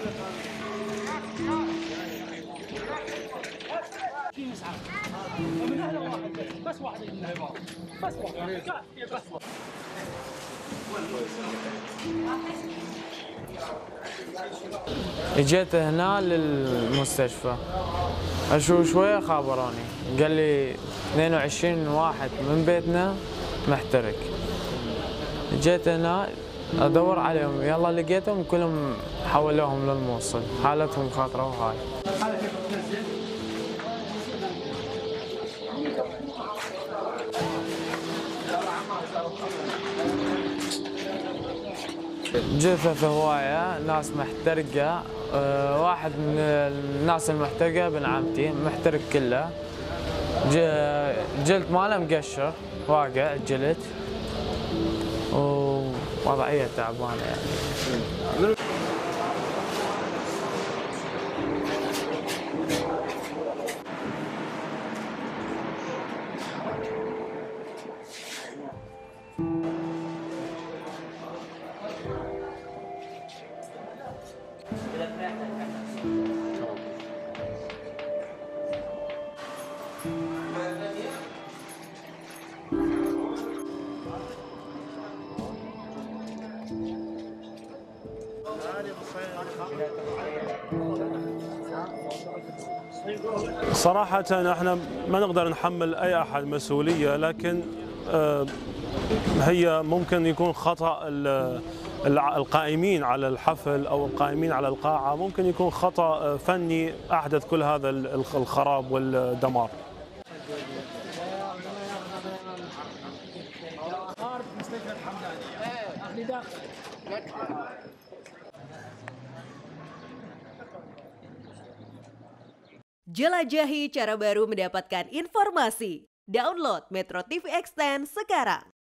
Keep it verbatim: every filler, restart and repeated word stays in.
بس واحد بس واحد بس واحد. اجيت هنا للمستشفى اشوف شويه خابروني، قال لي اثنين وعشرين واحد من بيتنا محترق. جيت هنا ادور عليهم، يلا لقيتهم كلهم حولوهم للموصل، حالتهم خطره وهاي. جثث هواية، ناس محترقة. أه واحد من الناس المحترقة ابن عمتي محترق كله، جلد ماله مقشر واقع جلد، ووضعية تعبانة يعني. صراحة احنا ما نقدر نحمل اي احد مسؤولية، لكن هي ممكن يكون خطأ القائمين على الحفل او القائمين على القاعة، ممكن يكون خطأ فني احدث كل هذا الخراب والدمار. Jelajahi cara baru mendapatkan informasi. Download Metro T V Extend sekarang.